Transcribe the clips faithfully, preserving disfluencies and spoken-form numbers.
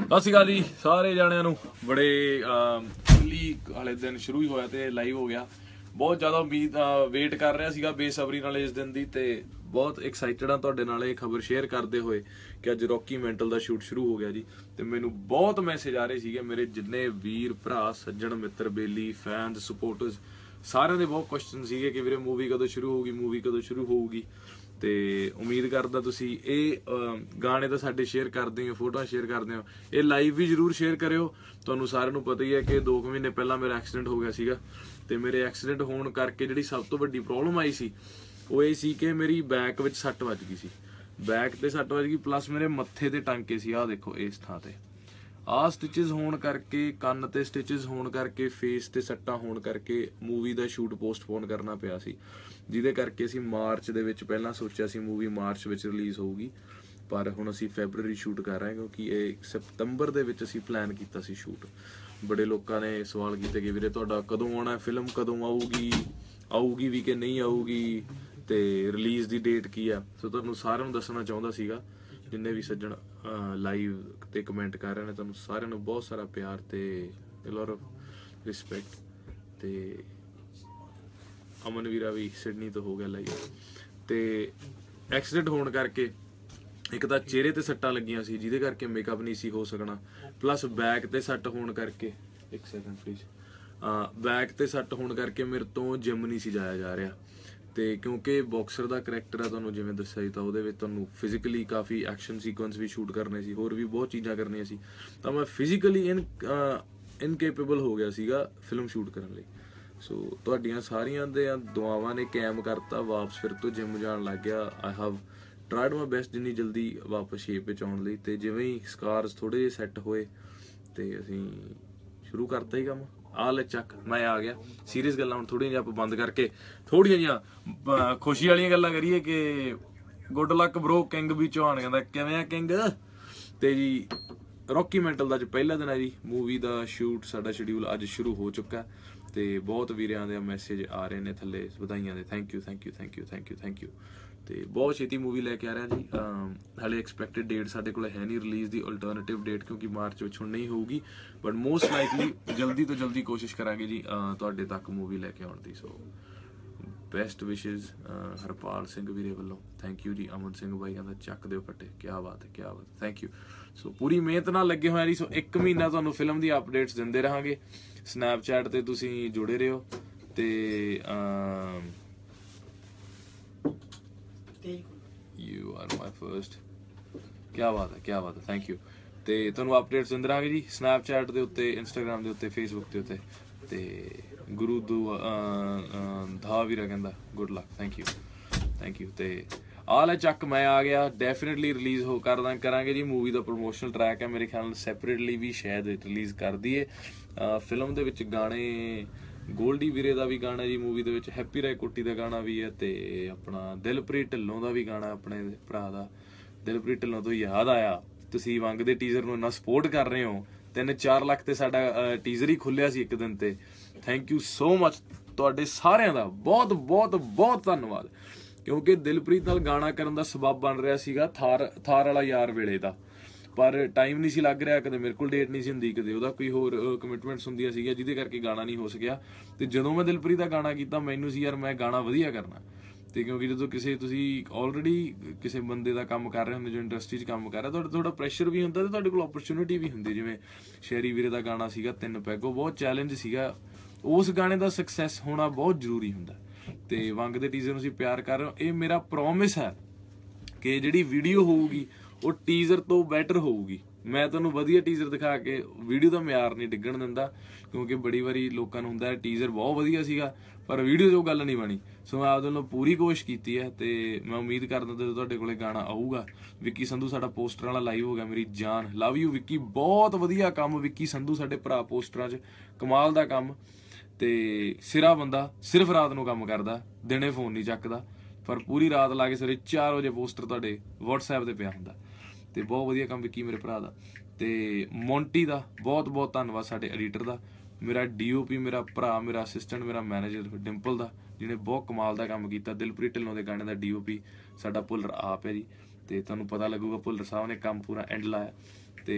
ਸਤਿ ਸ਼੍ਰੀ ਅਕਾਲ ਜੀ ਸਾਰੇ ਜਾਣਿਆਂ ਨੂੰ। ਬੜੇ ਪਹਿਲੀ ਹਾਲੇ ਦਿਨ ਸ਼ੁਰੂ ਹੀ ਹੋਇਆ ਤੇ ਲਾਈਵ ਹੋ ਗਿਆ। ਬਹੁਤ ਜ਼ਿਆਦਾ ਉਮੀਦ ਵੇਟ ਕਰ ਰਿਹਾ ਸੀਗਾ ਬੇਸਬਰੀ ਨਾਲ ਇਸ ਦਿਨ ਦੀ, ਤੇ ਬਹੁਤ ਐਕਸਾਈਟਡ ਆ ਤੁਹਾਡੇ ਨਾਲ ਇਹ ਖਬਰ ਸ਼ੇਅਰ ਕਰਦੇ ਹੋਏ ਕਿ ਅੱਜ ਰੌਕੀ ਮੈਂਟਲ ਦਾ ਸ਼ੂਟ ਸ਼ੁਰੂ ਹੋ ਗਿਆ ਜੀ। ਤੇ ਮੈਨੂੰ ਬਹੁਤ ਮੈਸੇਜ ਆ ਰਹੇ ਸੀਗੇ ਮੇਰੇ ਜਿੰਨੇ ਵੀਰ ਭਰਾ ਸੱਜਣ ਮਿੱਤਰ ਬੇਲੀ ਫੈਨਸ ਸਪੋਰਟਰਸ ਸਾਰਿਆਂ ਦੇ ਬਹੁਤ ਕੁਐਸਚਨ ਸੀਗੇ ਕਿ ਵੀਰੇ ਮੂਵੀ ਕਦੋਂ ਸ਼ੁਰੂ ਹੋਊਗੀ ਮੂਵੀ ਕਦੋਂ ਸ਼ੁਰੂ ਹੋਊਗੀ। ਤੇ ਉਮੀਦ ਕਰਦਾ ਤੁਸੀਂ ਇਹ ਗਾਣੇ ਤਾਂ ਸਾਡੇ ਸ਼ੇਅਰ ਕਰਦੇ ਹੋ, ਫੋਟੋਆਂ ਸ਼ੇਅਰ ਕਰਦੇ ਹੋ, ਇਹ ਲਾਈਵ ਵੀ ਜ਼ਰੂਰ ਸ਼ੇਅਰ ਕਰਿਓ। ਤੁਹਾਨੂੰ ਸਾਰਿਆਂ ਨੂੰ ਪਤਾ ਹੀ ਹੈ ਕਿ ਦੋ ਕੁ ਮਹੀਨੇ ਪਹਿਲਾਂ ਮੇਰਾ ਐਕਸੀਡੈਂਟ ਹੋ ਗਿਆ ਸੀਗਾ, ਤੇ ਮੇਰੇ ਐਕਸੀਡੈਂਟ ਹੋਣ ਕਰਕੇ ਜਿਹੜੀ ਸਭ ਤੋਂ ਵੱਡੀ ਪ੍ਰੋਬਲਮ ਆਈ ਸੀ ਉਹ ਇਹ ਸੀ ਕਿ ਮੇਰੀ ਬੈਕ ਵਿੱਚ ਸੱਟ ਵੱਜ ਗਈ ਸੀ। ਬੈਕ ਤੇ ਸੱਟ ਵੱਜ ਗਈ ਪਲੱਸ ਮੇਰੇ ਮੱਥੇ ਤੇ ਟਾਂਕੇ ਸੀ। ਆਹ ਦੇਖੋ ਇਸ ਥਾਂ ਤੇ ਆਹ ਸਟਿਚਸ ਹੋਣ ਕਰਕੇ, ਕੰਨ ਤੇ ਸਟਿਚਸ ਹੋਣ ਕਰਕੇ, ਫੇਸ ਤੇ ਸੱਟਾਂ ਹੋਣ ਕਰਕੇ ਮੂਵੀ ਦਾ ਸ਼ੂਟ ਪੋਸਟਪੋਨ ਕਰਨਾ ਪਿਆ ਸੀ, ਜਿਹਦੇ ਕਰਕੇ ਅਸੀਂ ਮਾਰਚ ਦੇ ਵਿੱਚ ਪਹਿਲਾਂ ਸੋਚਿਆ ਸੀ ਮੂਵੀ ਮਾਰਚ ਵਿੱਚ ਰਿਲੀਜ਼ ਹੋਊਗੀ, ਪਰ ਹੁਣ ਅਸੀਂ ਫੈਬਰਰੀ ਸ਼ੂਟ ਕਰ ਰਹੇ ਹਾਂ ਕਿਉਂਕਿ ਇਹ ਸਤੰਬਰ ਦੇ ਵਿੱਚ ਅਸੀਂ ਪਲਾਨ ਕੀਤਾ ਸੀ ਸ਼ੂਟ। ਬੜੇ ਲੋਕਾਂ ਨੇ ਸਵਾਲ ਕੀਤੇ ਕਿ ਵੀਰੇ ਤੁਹਾਡਾ ਕਦੋਂ ਆਉਣਾ, ਫਿਲਮ ਕਦੋਂ ਆਊਗੀ, ਆਊਗੀ ਵੀ ਕਿ ਨਹੀਂ ਆਊਗੀ, ਤੇ ਰਿਲੀਜ਼ ਦੀ ਡੇਟ ਕੀ ਆ। ਸੋ ਤੁਹਾਨੂੰ ਸਾਰਿਆਂ ਨੂੰ ਦੱਸਣਾ ਚਾਹੁੰਦਾ ਸੀਗਾ, ਜਿੰਨੇ ਵੀ ਸੱਜਣ ਲਾਈਵ ਤੇ ਕਮੈਂਟ ਕਰ ਰਹੇ ਨੇ, ਤੁਹਾਨੂੰ ਸਾਰਿਆਂ ਨੂੰ ਬਹੁਤ ਸਾਰਾ ਪਿਆਰ ਤੇ ਲੋਟ ਆਫ ਰਿਸਪੈਕਟ। ਤੇ ਅਮਨ ਵੀਰਾ ਵੀ ਸਿਡਨੀ ਤੋਂ ਹੋ ਗਿਆ ਲਾਈਵ। ਤੇ ਐਕਸੀਡੈਂਟ ਹੋਣ ਕਰਕੇ ਇੱਕ ਤਾਂ ਚਿਹਰੇ ਤੇ ਸੱਟਾਂ ਲੱਗੀਆਂ ਸੀ ਜਿਹਦੇ ਕਰਕੇ ਮੇਕਅਪ ਨਹੀਂ ਸੀ ਹੋ ਸਕਣਾ, ਪਲੱਸ ਬੈਕ ਤੇ ਸੱਟ ਹੋਣ ਕਰਕੇ ਇੱਕ ਸੈਕਿੰਡ ਪਲੀਜ਼ ਬੈਕ ਤੇ ਸੱਟ ਹੋਣ ਕਰਕੇ ਮੇਰੇ ਤੋਂ ਜਿਮ ਨਹੀਂ ਸੀ ਜਾਇਆ ਜਾ ਰਿਹਾ। ਤੇ ਕਿਉਂਕਿ ਬਾਕਸਰ ਦਾ ਕਰੈਕਟਰ ਆ, ਤੁਹਾਨੂੰ ਜਿਵੇਂ ਦੱਸਿਆ ਸੀ, ਤਾਂ ਉਹਦੇ ਵਿੱਚ ਤੁਹਾਨੂੰ ਫਿਜ਼ੀਕਲੀ ਕਾਫੀ ਐਕਸ਼ਨ ਸੀਕੁਐਂਸ ਵੀ ਸ਼ੂਟ ਕਰਨੇ ਸੀ, ਹੋਰ ਵੀ ਬਹੁਤ ਚੀਜ਼ਾਂ ਕਰਨੀਆਂ ਸੀ, ਤਾਂ ਮੈਂ ਫਿਜ਼ੀਕਲੀ ਇਨ ਇਨਕੇਪੇਬਲ ਹੋ ਗਿਆ ਸੀਗਾ ਫਿਲਮ ਸ਼ੂਟ ਕਰਨ ਲਈ। ਸੋ ਤੁਹਾਡੀਆਂ ਸਾਰੀਆਂ ਦੇ ਦੁਆਵਾਂ ਨੇ ਕੈਮ ਕਰਤਾ, ਵਾਪਸ ਫਿਰ ਤੋਂ ਜਿਮ ਜਾਣ ਲੱਗ ਗਿਆ। I have tried my best ਜਿੰਨੀ ਜਲਦੀ ਵਾਪਸ ਸ਼ੇਪ ਵਿੱਚ ਆਉਣ ਲਈ। ਤੇ ਜਿਵੇਂ ਹੀ ਸਕਾਰਸ ਥੋੜੇ ਜਿਹੇ ਸੈੱਟ ਹੋਏ ਤੇ ਅਸੀਂ ਸ਼ੁਰੂ ਕਰਤਾ ਹੀ ਕੰਮ। ਆ ਲੈ ਚੱਕ ਮੈਂ ਆ ਗਿਆ। ਸੀਰੀਅਸ ਗੱਲਾਂ ਹੁਣ ਥੋੜ੍ਹੀਆਂ ਜਿਹੀਆਂ ਆਪਾਂ ਬੰਦ ਕਰਕੇ ਥੋੜ੍ਹੀਆਂ ਜਿਹੀਆਂ ਖੁਸ਼ੀ ਵਾਲੀਆਂ ਗੱਲਾਂ ਕਰੀਏ ਕਿ ਗੁੱਡ ਲੱਕ ਬਰੋ। ਕਿੰਗ ਵੀ ਚੌਹਾਨ ਕਹਿੰਦਾ ਕਿਵੇਂ ਆ ਕਿੰਗ। ਤੇ ਜੀ ਰੌਕੀ ਮੈਂਟਲ ਦਾ ਅੱਜ ਪਹਿਲਾ ਦਿਨ ਹੈ ਜੀ। ਮੂਵੀ ਦਾ ਸ਼ੂਟ ਸਾਡਾ ਸ਼ਡਿਊਲ ਅੱਜ ਸ਼ੁਰੂ ਹੋ ਚੁੱਕਾ, ਤੇ ਬਹੁਤ ਵੀਰਿਆਂ ਦੇ ਮੈਸੇਜ ਆ ਰਹੇ ਨੇ ਥੱਲੇ ਵਧਾਈਆਂ ਦੇ। Thank you thank you thank you thank you thank you. ਤੇ ਬਹੁਤ ਛੇਤੀ ਮੂਵੀ ਲੈ ਕੇ ਆ ਰਿਹਾ ਜੀ। ਹਾਲੇ ਐਕਸਪੈਕਟਡ ਡੇਟ ਸਾਡੇ ਕੋਲ ਹੈ ਨਹੀਂ ਰਿਲੀਜ਼ ਦੀ, ਅਲਟਰਨੇਟਿਵ ਡੇਟ ਕਿਉਂਕਿ ਮਾਰਚ ਵਿੱਚ ਹੁਣ ਨਹੀਂ ਹੋਊਗੀ, ਬਟ ਮੋਸਟ ਲਾਈਕਲੀ ਜਲਦੀ ਤੋਂ ਜਲਦੀ ਕੋਸ਼ਿਸ਼ ਕਰਾਂਗੇ ਜੀ ਤੁਹਾਡੇ ਤੱਕ ਮੂਵੀ ਲੈ ਕੇ ਆਉਣ ਦੀ। So best wishes Harpal Singh ਵੀਰੇ ਵੱਲੋਂ, ਥੈਂਕ ਯੂ ਜੀ। ਅਮਨ ਸਿੰਘ ਬਾਈ ਕਹਿੰਦਾ ਚੱਕ ਦਿਓ ਫੱਟੇ, ਕਿਆ ਬਾਤ ਹੈ ਕਿਆ ਬਾਤ, ਥੈਂਕ ਯੂ। ਸੋ ਪੂਰੀ ਮਿਹਨਤ ਨਾਲ ਲੱਗੇ ਹੋਏ ਜੀ। ਸੋ ਇੱਕ ਮਹੀਨਾ ਤੁਹਾਨੂੰ ਫਿਲਮ ਦੀ ਅਪਡੇਟਸ ਦਿੰਦੇ ਰਹਾਂਗੇ। ਸਨੈਪਚੈਟ ਤੇ ਤੁਸੀਂ ਜੁੜੇ ਰਹੋ ਤੇ ਯੂ ਆਰ ਮਾਈ ਫਰਸਟ, ਕਿਆ ਬਾਤ ਹੈ ਕਿਆ ਬਾਤ ਹੈ, ਥੈਂਕ ਯੂ। ਤੇ ਤੁਹਾਨੂੰ ਅਪਡੇਟਸ ਦਿੰਦੇ ਰਹਾਂਗੇ ਜੀ ਸਨੈਪਚੈਟ ਦੇ ਉੱਤੇ, ਇੰਸਟਾਗ੍ਰਾਮ ਦੇ ਉੱਤੇ, ਫੇਸਬੁੱਕ ਦੇ ਉੱਤੇ। ਤੇ ਗੁਰੂ ਦੂ ਧਾ ਵੀਰਾ ਕਹਿੰਦਾ good luck, thank you thank you. ਤੇ ਆਹ ਲੈ ਚੱਕ ਮੈਂ ਆ ਗਿਆ। ਡੈਫੀਨੇਟਲੀ ਰਿਲੀਜ਼ ਹੋ ਕਰਦਾ ਕਰਾਂਗੇ ਜੀ। ਮੂਵੀ ਦਾ ਪ੍ਰਮੋਸ਼ਨਲ ਟਰੈਕ ਹੈ, ਮੇਰੇ ਖਿਆਲ ਨਾਲ ਸੈਪਰੇਟਲੀ ਵੀ ਸ਼ਾਇਦ ਰਿਲੀਜ਼ ਕਰ ਦਈਏ। ਫਿਲਮ ਦੇ ਵਿੱਚ ਗਾਣੇ ਗੋਲਡੀ ਵੀਰੇ ਦਾ ਵੀ ਗਾਣਾ ਜੀ ਮੂਵੀ ਦੇ ਵਿੱਚ, ਹੈਪੀ ਰਾਏ ਕੋਟੀ ਦਾ ਗਾਣਾ ਵੀ ਹੈ, ਤੇ ਆਪਣਾ ਦਿਲਪ੍ਰੀਤ ਢਿੱਲੋਂ ਦਾ ਵੀ ਗਾਣਾ, ਆਪਣੇ ਭਰਾ ਦਾ। ਦਿਲਪ੍ਰੀਤ ਢਿੱਲੋਂ ਤੋਂ ਯਾਦ ਆਇਆ, ਤੁਸੀਂ ਵੰਗ ਦੇ ਟੀਜ਼ਰ ਨੂੰ ਇੰਨਾ ਸਪੋਰਟ ਕਰ ਰਹੇ ਹੋ, ਤਿੰਨ ਚਾਰ ਲੱਖ ਤੇ ਸਾਡਾ ਟੀਜ਼ਰ ਹੀ ਖੁੱਲਿਆ ਸੀ ਇੱਕ ਦਿਨ ਤੇ। ਥੈਂਕ ਯੂ ਸੋ ਮਚ ਤੁਹਾਡੇ ਸਾਰਿਆਂ ਦਾ, ਬਹੁਤ ਬਹੁਤ ਬਹੁਤ ਧੰਨਵਾਦ। ਕਿਉਂਕਿ ਦਿਲਪ੍ਰੀਤ ਨਾਲ ਗਾਣਾ ਕਰਨ ਦਾ ਸਬੱਬ ਬਣ ਰਿਹਾ ਸੀਗਾ ਥਾਰ ਥਾਰ ਵਾਲਾ ਯਾਰ ਵੇਲੇ ਦਾ, ਪਰ ਟਾਈਮ ਨਹੀਂ ਸੀ ਲੱਗ ਰਿਹਾ, ਕਦੇ ਮੇਰੇ ਕੋਲ ਡੇਟ ਨਹੀਂ ਸੀ ਹੁੰਦੀ, ਕਦੇ ਉਹਦਾ ਕੋਈ ਹੋਰ ਕਮਿਟਮੈਂਟਸ ਹੁੰਦੀਆਂ ਸੀਗੀਆਂ ਜਿਹਦੇ ਕਰਕੇ ਗਾਣਾ ਨਹੀਂ ਹੋ ਸਕਿਆ। ਤੇ ਜਦੋਂ ਮੈਂ ਦਿਲਪ੍ਰੀਤ ਦਾ ਗਾਣਾ ਕੀਤਾ ਮੈਨੂੰ ਸੀ ਯਾਰ ਮੈਂ ਗਾਣਾ ਵਧੀਆ ਕਰਨਾ। ਤੇ ਕਿਉਂਕਿ ਜਦੋਂ ਕਿਸੇ ਤੁਸੀਂ ਆਲਰੇਡੀ ਕਿਸੇ ਬੰਦੇ ਦਾ ਕੰਮ ਕਰ ਰਹੇ ਹੁੰਦੇ, ਜੋ ਇੰਡਸਟਰੀ 'ਚ ਕੰਮ ਕਰ ਰਿਹਾ, ਤੁਹਾਡਾ ਥੋੜਾ ਪ੍ਰੈਸ਼ਰ ਵੀ ਹੁੰਦਾ ਤੇ ਤੁਹਾਡੇ ਕੋਲ ਓਪਰਚੁਨਿਟੀ ਵੀ ਹੁੰਦੀ। ਜਿਵੇਂ ਸ਼ਹਿਰੀ ਵੀਰੇ ਦਾ ਗਾਣਾ ਸੀਗਾ ਤਿੰਨ ਪੈਗੋ, ਬਹੁਤ ਚੈਲੰਜ ਸੀਗਾ। ਉਸ ਗਾਣੇ ਦਾ ਸਕਸੈਸ ਹੋਣਾ ਬਹੁਤ ਜ਼ਰੂਰੀ ਹੁੰਦਾ। ਤੇ ਵੰਗ ਦੇ ਟੀਜ਼ਰ ਨੂੰ ਤੁਸੀਂ ਪਿਆਰ ਕਰ ਰਹੇ ਹੋ, ਇਹ ਮੇਰਾ ਪ੍ਰੋਮਿਸ ਹੈ ਕਿ ਜਿਹੜੀ ਵੀਡੀਓ ਹੋਊਗੀ ਉਹ ਟੀਜ਼ਰ ਤੋਂ ਬੈਟਰ ਹੋਊਗੀ। ਮੈਂ ਤੁਹਾਨੂੰ ਵਧੀਆ ਟੀਜ਼ਰ ਦਿਖਾ ਕੇ ਵੀਡੀਓ ਦਾ ਮਿਆਰ ਨਹੀਂ ਡਿੱਗਣ ਦਿੰਦਾ, ਕਿਉਂਕਿ ਬੜੀ ਵਾਰੀ ਲੋਕਾਂ ਨੂੰ ਹੁੰਦਾ ਟੀਜ਼ਰ ਬਹੁਤ ਵਧੀਆ ਸੀਗਾ ਪਰ ਵੀਡੀਓ 'ਚ ਉਹ ਗੱਲ ਨਹੀਂ ਬਣੀ। ਸੋ ਮੈਂ ਆਪਦੇ ਵੱਲੋਂ ਪੂਰੀ ਕੋਸ਼ਿਸ਼ ਕੀਤੀ ਹੈ, ਤੇ ਮੈਂ ਉਮੀਦ ਕਰਦਾ ਜਦੋਂ ਤੁਹਾਡੇ ਕੋਲੇ ਗਾਣਾ ਆਊਗਾ। ਵਿੱਕੀ ਸੰਧੂ ਸਾਡਾ ਪੋਸਟਰ ਵਾਲਾ ਲਾਈਵ ਹੋ ਗਿਆ, ਮੇਰੀ ਜਾਨ, ਲਵ ਯੂ ਵਿੱਕੀ, ਬਹੁਤ ਵਧੀਆ ਕੰਮ ਵਿੱਕੀ ਸੰਧੂ ਸਾਡੇ ਭਰਾ ਪੋਸਟਰਾਂ 'ਚ, ਕਮਾਲ ਦਾ ਕੰਮ। ਤੇ ਸਿਰਾ ਬੰਦਾ, ਸਿਰਫ ਰਾਤ ਨੂੰ ਕੰਮ ਕਰਦਾ, ਦਿਨੇ ਫੋਨ ਨਹੀਂ ਚੱਕਦਾ, ਪਰ ਪੂਰੀ ਰਾਤ ਲਾ ਕੇ ਸਵੇਰੇ ਚਾਰ ਵਜੇ ਪੋਸਟਰ ਤੁਹਾਡੇ ਵਟਸਐਪ ਤੇ ਪਿਆ ਹੁੰਦਾ। ਤੇ ਬਹੁਤ ਵਧੀਆ ਕੰਮ ਵਿੱਕੀ ਮੇਰੇ ਭਰਾ ਦਾ। ਤੇ ਮੌਂਟੀ ਦਾ ਬਹੁਤ ਬਹੁਤ ਧੰਨਵਾਦ, ਸਾਡੇ ਐਡੀਟਰ ਦਾ, ਮੇਰਾ ਡੀ ਓ ਪੀ ਮੇਰਾ ਭਰਾ, ਮੇਰਾ ਅਸਿਸਟੈਂਟ, ਮੇਰਾ ਮੈਨੇਜਰ ਡਿੰਪਲ ਦਾ, ਜਿਹਨੇ ਬਹੁਤ ਕਮਾਲ ਦਾ ਕੰਮ ਕੀਤਾ। ਦਿਲਪ੍ਰੀਤ ਢਿੱਲੋਂ ਦੇ ਗਾਣੇ ਦਾ ਡੀ ਓ ਪੀ ਸਾਡਾ ਭੁੱਲਰ ਆਪ ਹੈ ਜੀ, ਤੇ ਤੁਹਾਨੂੰ ਪਤਾ ਲੱਗੂਗਾ ਭੁੱਲਰ ਸਾਹਿਬ ਨੇ ਕੰਮ ਪੂਰਾ ਐਂਡ ਲਾਇਆ। ਤੇ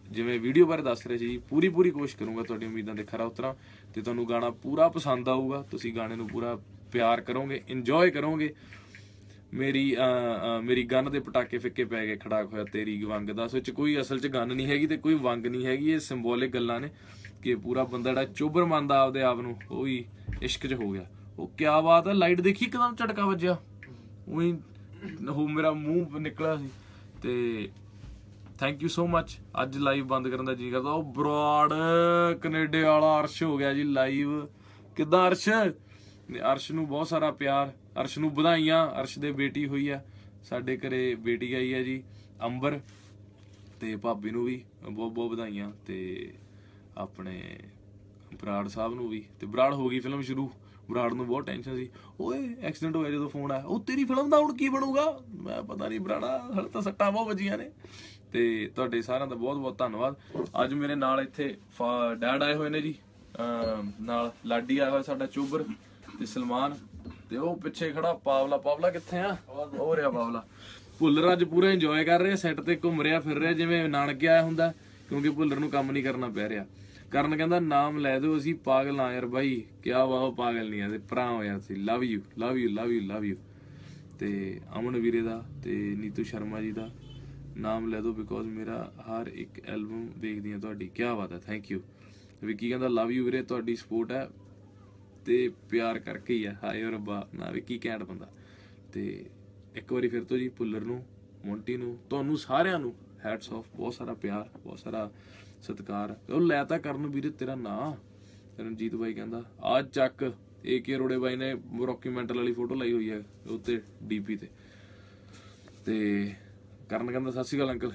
ਜਿਵੇਂ ਵੀਡੀਓ ਬਾਰੇ ਦੱਸ ਰਿਹਾ ਸੀ ਜੀ, ਪੂਰੀ ਪੂਰੀ ਕੋਸ਼ਿਸ਼ ਕਰੂੰਗਾ ਤੁਹਾਡੀ ਉਮੀਦਾਂ ਦੇ ਖਰਾ ਉਤਰਾਂ ਤੇ ਤੁਹਾਨੂੰ ਗਾਣਾ ਪੂਰਾ ਪਸੰਦ ਆਊਗਾ, ਤੁਸੀਂ ਗਾਣੇ ਨੂੰ ਪੂਰਾ ਪਿਆਰ ਕਰੋਗੇ, ਇੰਜੋਏ ਕਰੋਗੇ। ਮੇਰੀ ਮੇਰੀ ਗਨ ਦੇ ਪਟਾਕੇ ਫਿੱਕੇ ਪੈ ਗਏ, ਖੜਾਕ ਹੋਇਆ ਤੇਰੀ ਵੰਗ ਦਾ, ਸੋ ਚ ਕੋਈ ਅਸਲ ਚ ਗਨ ਨਹੀਂ ਹੈਗੀ ਤੇ ਕੋਈ ਵੰਗ ਨਹੀਂ ਹੈਗੀ, ਇਹ ਸਿੰਬੋਲਿਕ ਗੱਲਾਂ ਨੇ ਕਿ ਪੂਰਾ ਬੰਦਾ ਜਿਹੜਾ ਚੋਬਰ ਮੰਨਦਾ ਆਪਦੇ ਆਪ ਨੂੰ ਉਹ ਵੀ ਇਸ਼ਕ ਚ ਹੋ ਗਿਆ। ਉਹ ਕਿਆ ਬਾਤ ਹੈ, ਲਾਈਟ ਦੇਖੀ ਇੱਕਦਮ ਝਟਕਾ ਵੱਜਿਆ, ਉਹੀ ਉਹ ਮੇਰਾ ਮੂੰਹ ਨਿਕਲਿਆ ਸੀ। ਤੇ ਥੈਂਕ ਯੂ ਸੋ ਮਚ। ਅੱਜ ਲਾਈਵ ਬੰਦ ਕਰਨ ਦਾ ਜੀ ਕਰਦਾ। ਉਹ ਬਰਾੜ ਕੈਨੇਡਾ ਵਾਲਾ ਅਰਸ਼ ਹੋ ਗਿਆ ਜੀ ਲਾਈਵ। ਕਿੱਦਾਂ ਅਰਸ਼? ਅਰਸ਼ ਨੂੰ ਬਹੁਤ ਸਾਰਾ ਪਿਆਰ, ਅਰਸ਼ ਨੂੰ ਵਧਾਈਆਂ। ਅਰਸ਼ ਦੇ ਬੇਟੀ ਹੋਈ ਆ, ਸਾਡੇ ਘਰੇ ਬੇਟੀ ਆਈ ਹੈ ਜੀ ਅੰਬਰ, ਤੇ ਭਾਬੀ ਨੂੰ ਵੀ ਬਹੁਤ ਬਹੁਤ ਵਧਾਈਆਂ, ਤੇ ਆਪਣੇ ਬਰਾੜ ਸਾਹਿਬ ਨੂੰ ਵੀ। ਤੇ ਬਰਾੜ ਹੋ ਗਈ ਫਿਲਮ ਸ਼ੁਰੂ, ਬਰਾੜ ਨੂੰ ਬਹੁਤ ਟੈਨਸ਼ਨ ਸੀ, ਓਏ ਐਕਸੀਡੈਂਟ ਹੋਇਆ ਜਦੋਂ ਫੋਨ ਆਇਆ, ਉਹ ਤੇਰੀ ਫਿਲਮ ਦਾ ਹੁਣ ਕੀ ਬਣੂਗਾ? ਮੈਂ ਪਤਾ ਨਹੀਂ ਬਰਾੜਾ, ਹਲੇ ਤਾਂ ਸੱਟਾਂ ਬਹੁਤ ਵੱਜੀਆਂ ਨੇ। ਤੇ ਤੁਹਾਡੇ ਸਾਰਿਆਂ ਦਾ ਬਹੁਤ ਬਹੁਤ ਧੰਨਵਾਦ। ਅੱਜ ਮੇਰੇ ਨਾਲ ਇੱਥੇ ਡੈਡ ਆਏ ਹੋਏ ਨੇ ਜੀ, ਨਾਲ ਲਾਡੀ ਆਇਆ ਹੋਇਆ ਸਾਡਾ ਚੋਬਰ, ਤੇ ਸਲਮਾਨ, ਤੇ ਉਹ ਪਿੱਛੇ ਖੜਾ ਪਾਵਲਾ। ਪਾਵਲਾ ਕਿੱਥੇ ਆ? ਹੋ ਰਿਹਾ ਪਾਵਲਾ। ਭੁੱਲਰ ਅੱਜ ਪੂਰਾ ਇੰਜੋਏ ਕਰ ਰਿਹਾ, ਸੈੱਟ ਤੇ ਘੁੰਮ ਰਿਹਾ ਫਿਰ ਰਿਹਾ ਜਿਵੇਂ ਨਾਨਕੇ ਆਇਆ ਹੁੰਦਾ, ਕਿਉਂਕਿ ਭੁੱਲਰ ਨੂੰ ਕੰਮ ਨਹੀਂ ਕਰਨਾ ਪੈ ਰਿਹਾ। ਕਰਨ ਕਹਿੰਦਾ ਨਾਮ ਲੈ ਦਿਓ, ਅਸੀਂ ਪਾਗਲ ਆ ਯਾਰ ਬਾਈ, ਕਿਆ ਵਾਹ ਪਾਗਲ ਨਹੀਂ ਆ, ਤੇ ਭਰਾ ਹੋਇਆ ਸੀ। Love you love you love you love you. ਤੇ ਅਮਨ ਵੀਰੇ ਦਾ ਤੇ ਨੀਤੂ ਸ਼ਰਮਾ ਜੀ ਦਾ ਨਾਮ ਲੈ ਦਿਓ, ਬਿਕੋਜ਼ ਮੇਰਾ ਹਰ ਇੱਕ ਐਲਬਮ ਵੇਖਦੀ ਆ ਤੁਹਾਡੀ। ਕਿਆ ਬਾਤ ਹੈ, ਥੈਂਕ ਯੂ। ਵਿੱਕੀ ਕਹਿੰਦਾ ਲਵ ਯੂ ਵੀਰੇ, ਤੁਹਾਡੀ ਸਪੋਰਟ ਹੈ ਤੇ ਪਿਆਰ ਕਰਕੇ ਹੀ ਆ। ਹਾਏ ਰੱਬਾ, ਨਾ ਵਿੱਕੀ ਘੈਂਟ ਬੰਦਾ। ਤੇ ਇੱਕ ਵਾਰੀ ਫਿਰ ਤੋਂ ਜੀ ਭੁੱਲਰ ਨੂੰ, ਮੋਂਟੀ ਨੂੰ, ਤੁਹਾਨੂੰ ਸਾਰਿਆਂ ਨੂੰ ਹੈਟਸ ਆਫ, ਬਹੁਤ ਸਾਰਾ ਪਿਆਰ, ਬਹੁਤ ਸਾਰਾ ਸਤਿਕਾਰ। ਉਹ ਲੈ ਤਾਂ ਕਰਨ ਵੀਰੇ ਤੇਰਾ ਨਾਂ। ਰਣਜੀਤ ਬਾਈ ਕਹਿੰਦਾ ਆ ਚੱਕ, ਏ ਕੇ ਅਰੋੜੇ ਬਾਈ ਨੇ ਰੌਕੀ ਮੈਂਟਲ ਵਾਲੀ ਫੋਟੋ ਲਾਈ ਹੋਈ ਹੈ ਉੱਤੇ ਡੀਪੀ ਤੇ। ਤੇ ਕਰਨ ਕਹਿੰਦਾ ਸਤਿ ਸ਼੍ਰੀ ਅਕਾਲ ਅੰਕਲ।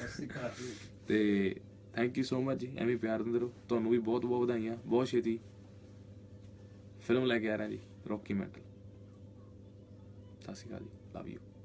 ਤੇ ਥੈਂਕ ਯੂ ਸੋ ਮਚ ਜੀ, ਐਵੇਂ ਪਿਆਰ ਦਿੰਦੇ ਰਹੋ। ਤੁਹਾਨੂੰ ਵੀ ਬਹੁਤ ਬਹੁਤ ਵਧਾਈਆਂ। ਬਹੁਤ ਛੇਤੀ ਫਿਲਮ ਲੈ ਕੇ ਆ ਰਿਹਾ ਜੀ ਰੌਕੀ ਮੈਂਟਲ। ਸਤਿ ਸ਼੍ਰੀ ਅਕਾਲ ਜੀ, ਲਵ ਯੂ।